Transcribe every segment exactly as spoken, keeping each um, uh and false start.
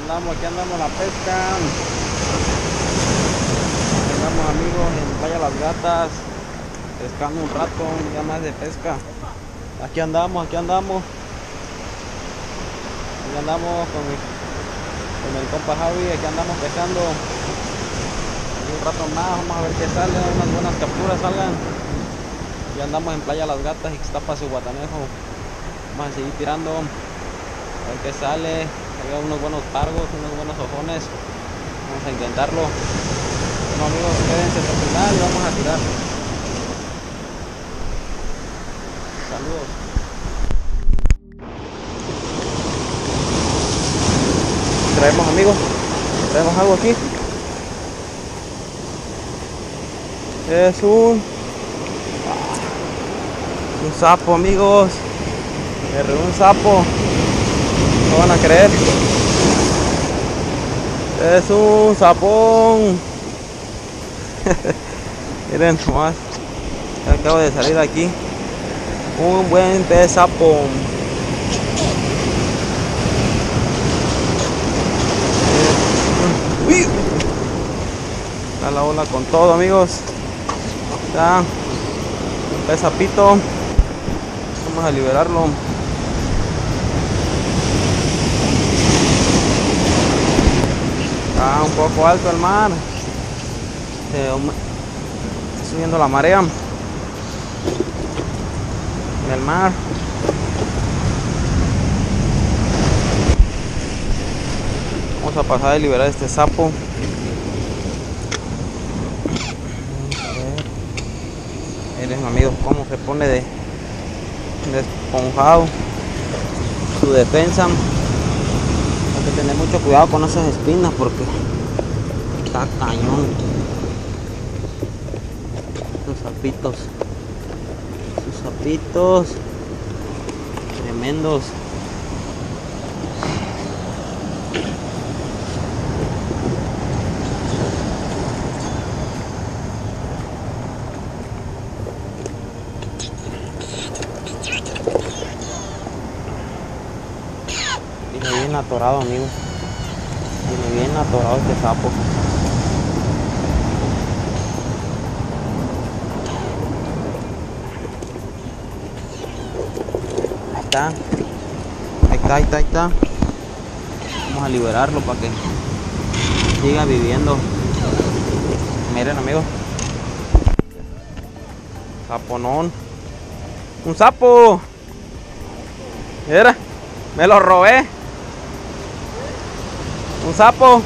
andamos, aquí andamos en la pesca. Andamos amigos en Playa Las Gatas, pescando un rato, un día más de pesca. Aquí andamos, aquí andamos. Aquí andamos con, mi, con el compa Javi, aquí andamos pescando. Aquí un rato más, vamos a ver qué sale, unas buenas capturas salgan. Ya andamos en Playa Las Gatas, Ixtapa, Zihuatanejo. Vamos a seguir tirando, a ver qué sale. Hay unos buenos pargos, unos buenos ojones. Vamos a intentarlo. Bueno amigos, quédense hasta el final y vamos a tirar. Saludos. Traemos amigos, traemos algo aquí. Es un un sapo amigos. Me un sapo. No van a creer. Es un sapón. Miren nomás. Acabo de salir aquí. Un buen pez sapo. Uy. Está la ola con todo amigos. Está un pez sapito. Vamos a liberarlo. Está un poco alto el mar. Está subiendo la marea en el mar. Vamos a pasar a liberar este sapo. Miren amigos cómo se pone de, de esponjado su defensa. Hay que tener mucho cuidado con esas espinas porque está cañón. Sus sapitos, sus sapitos tremendos. Viene bien atorado amigos. Viene bien atorado este sapo. Ahí está. Ahí está, ahí está, ahí está. Vamos a liberarlo para que siga viviendo. Miren amigos. Saponón. Un sapo. Mira. Me lo robé. Un sapo.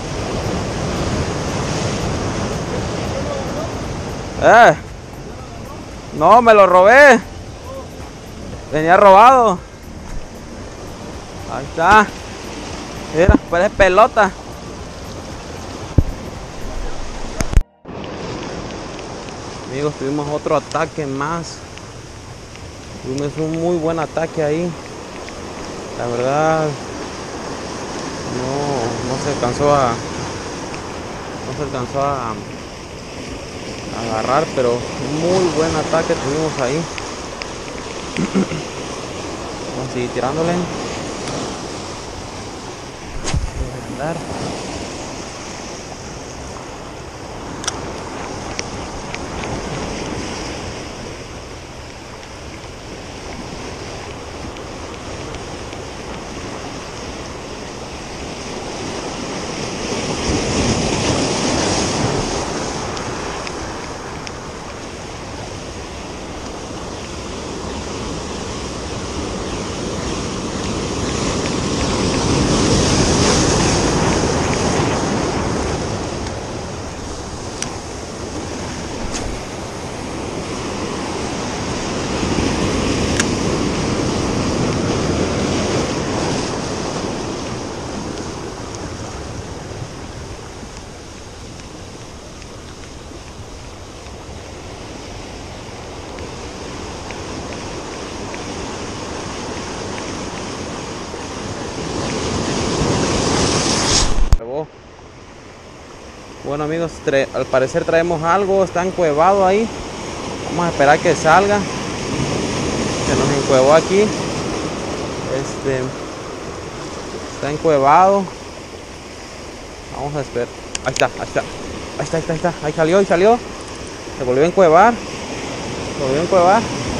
Eh. No, me lo robé. Venía robado. Ahí está. Mira, parece pelota. Amigos, tuvimos otro ataque más. Tuvimos un muy buen ataque ahí. La verdad no, no se alcanzó a no se alcanzó a, a agarrar, pero muy buen ataque tuvimos ahí. Vamos a seguir tirándole. Voy a andar. Bueno amigos, al parecer traemos algo, está encuevado ahí. Vamos a esperar que salga. Se nos encuevó aquí. Este está encuevado. Vamos a esperar. Ahí está, ahí está. Ahí está, ahí está, ahí está. Ahí salió, ahí salió. Se volvió a encuevar. Se volvió a encuevar.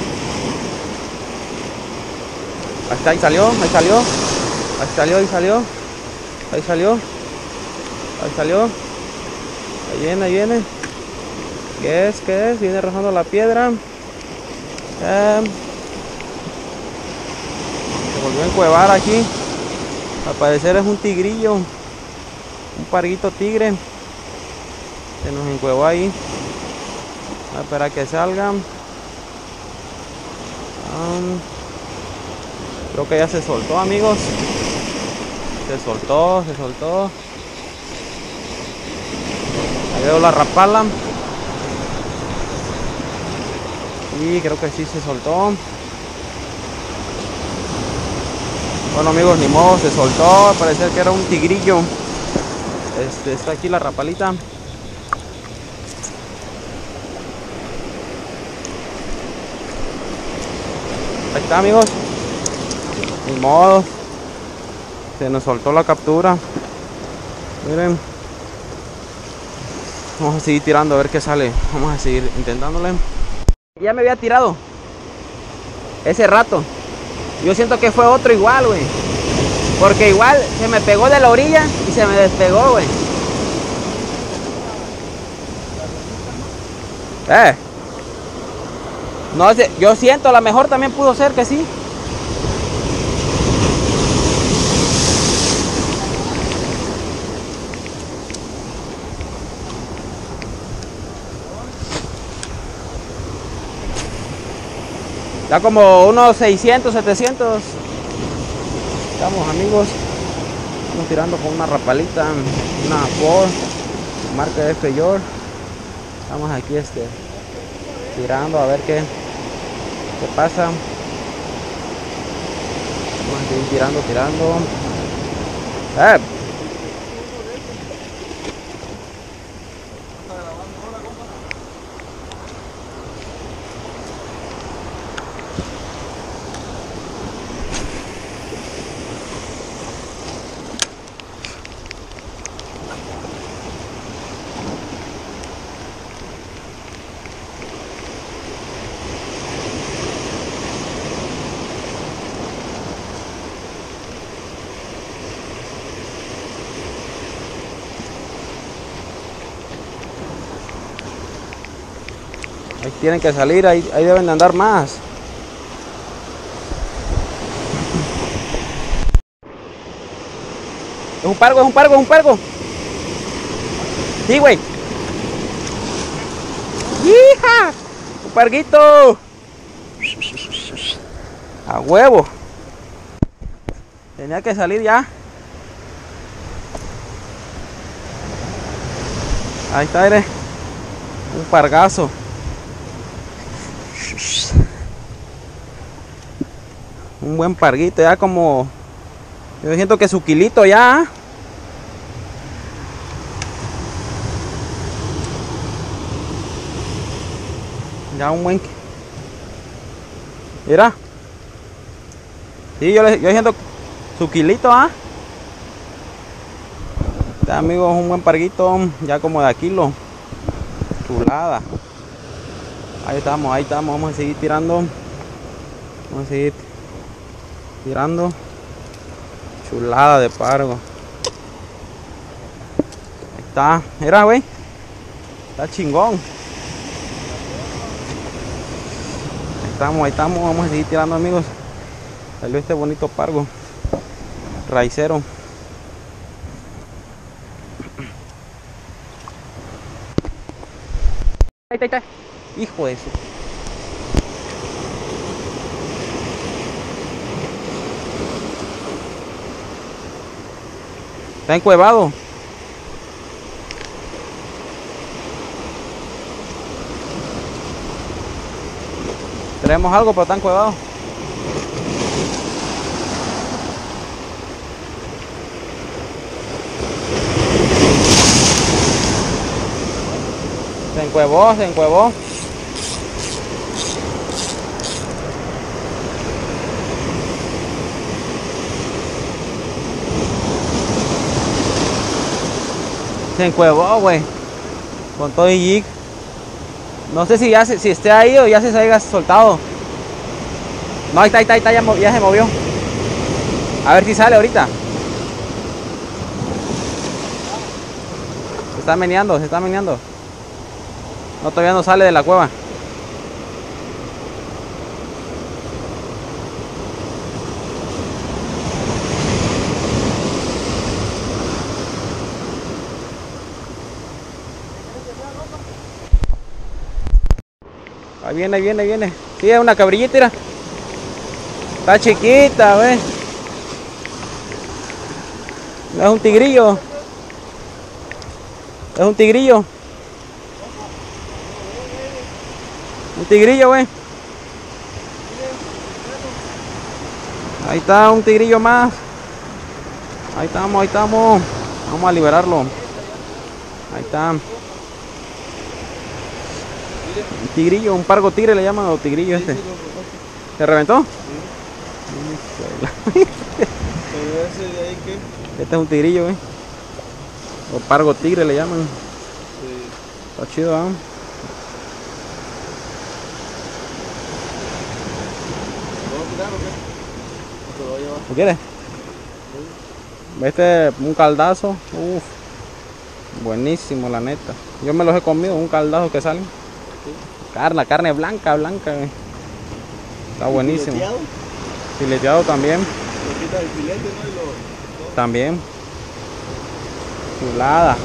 Ahí está, ahí salió, ahí salió. Ahí salió, ahí salió. Ahí salió. Ahí salió. Ahí viene, ahí viene. ¿Qué es? ¿Qué es? Viene rozando la piedra. Eh, se volvió a encuevar aquí. Al parecer es un tigrillo. Un parguito tigre. Se nos encuevó ahí. A esperar que salga. Um, creo que ya se soltó, amigos. Se soltó, se soltó. Ahí veo la rapala. Y creo que sí se soltó. Bueno, amigos, ni modo, se soltó. Al parecer que era un tigrillo. Este, está aquí la rapalita. Ahí está, amigos. Ni modo. Se nos soltó la captura. Miren. Vamos a seguir tirando a ver qué sale. Vamos a seguir intentándole. Ya me había tirado ese rato. Yo siento que fue otro igual, güey. Porque igual se me pegó de la orilla y se me despegó, güey. Eh. No sé, yo siento, a lo mejor también pudo ser que sí. Está como unos seiscientos, setecientos. Estamos, amigos. Estamos tirando con una rapalita, una Ford, marca F York. Estamos aquí este tirando a ver qué, qué pasa. Vamos a seguir tirando, tirando. ¡Eh! Ahí tienen que salir, ahí, ahí deben de andar más. Es un pargo, es un pargo, es un pargo. Sí, güey. ¡Hija! Un parguito. A huevo. Tenía que salir ya. Ahí está, eres. Un pargazo. Un buen parguito, ya como... Yo siento que su kilito ya. Ya un buen... Mira. Sí, yo, le, yo siento su kilito, ¿ah? Este, amigos, un buen parguito, ya como de a kilo. Chulada. Ahí estamos, ahí estamos, vamos a seguir tirando. Vamos a seguir tirando. Chulada de pargo. Ahí está. Mira, güey. Está chingón. Ahí estamos, ahí estamos, vamos a seguir tirando, amigos. Salió este bonito pargo. Raicero. Ahí está, ahí está. Hijo de eso. Está encuevado. Tenemos algo, pero está encuevado. Se encuevó, se encuevó. Se encuevó, güey. Con todo y jig. No sé si ya se, si esté ahí o ya se haya soltado. No, ahí está, ahí está, ahí está, ya, ya se movió. A ver si sale ahorita. Se está meneando, se está meneando. No, todavía no sale de la cueva. Ahí viene, ahí viene, ahí viene. Sí, es una cabrillita, mira. Está chiquita, ve. No es un tigrillo. Es un tigrillo. Un tigrillo, güey. Ahí está, un tigrillo más. Ahí estamos, ahí estamos. Vamos a liberarlo. Ahí está. Un tigrillo, un pargo tigre le llaman, o tigrillo este. ¿Se reventó? Sí. Este es un tigrillo, güey. O pargo tigre le llaman. Sí. Está chido, ¿eh? ¿Lo quieres? Este, un caldazo. Uf. Buenísimo, la neta. Yo me los he comido, un caldazo que salen. Carne, carne blanca, blanca. Güey. Está buenísimo. ¿Fileteado? Fileteado también. ¿Lo quitas el filete, no? Y lo, lo... También. Chulada.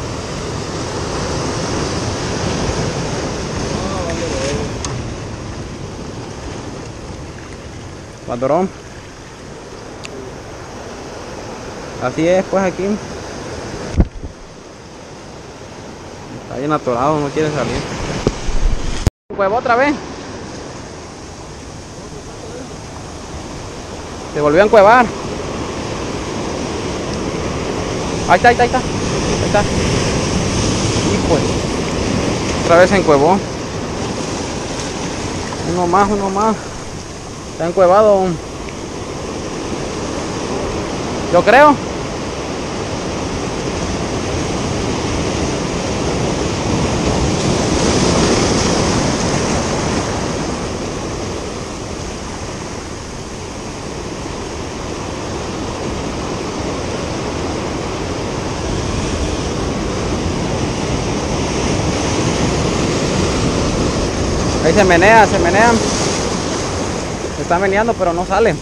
Padrón. Así es, pues aquí. Está bien atorado, no quiere salir. Huevo otra vez. Se volvió a encuevar. Ahí está, ahí está, ahí está. Ahí está. Hijo. Otra vez se encuevó. Uno más, uno más. Está encuevado. Yo creo. Ahí se menea, se menea. Se está meneando, pero no sale.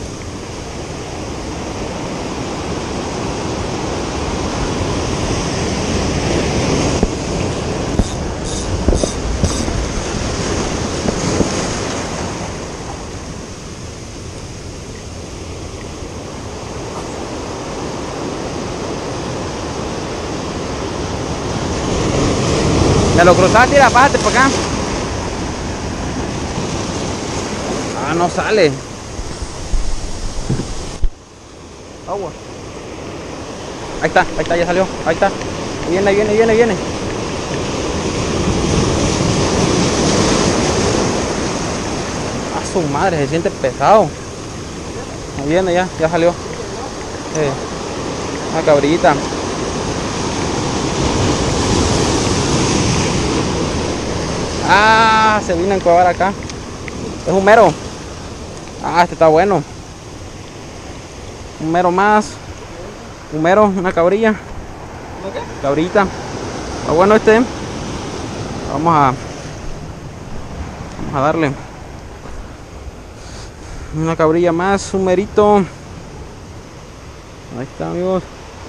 Me lo cruzaste, tira, pásate por acá. Ah, no sale. Agua. Ahí está, ahí está, ya salió. Ahí está. Ahí viene, ahí viene, ahí viene, ahí viene. A su madre, se siente pesado. Ahí viene, ya, ya salió. Eh, una cabrillita. Ah, se vino a encuevar acá. Es un mero. Ah, este está bueno. Un mero más. Un mero, una cabrilla. ¿Qué? Cabrita. Está bueno este. Vamos a Vamos a darle una cabrilla más, un merito. Ahí está, amigos.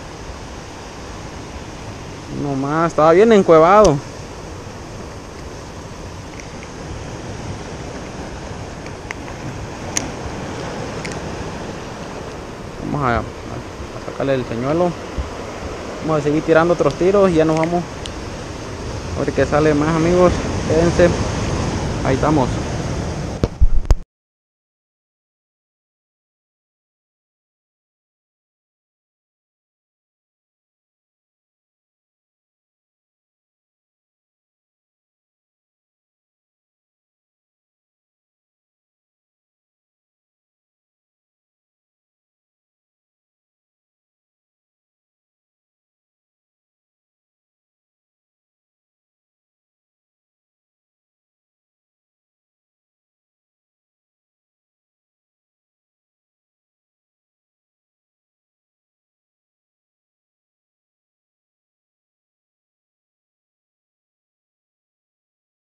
Uno más. Estaba bien encuevado. Vamos a, a sacarle el señuelo. Vamos a seguir tirando otros tiros y ya nos vamos a ver qué sale más, amigos. Quédense. Ahí estamos.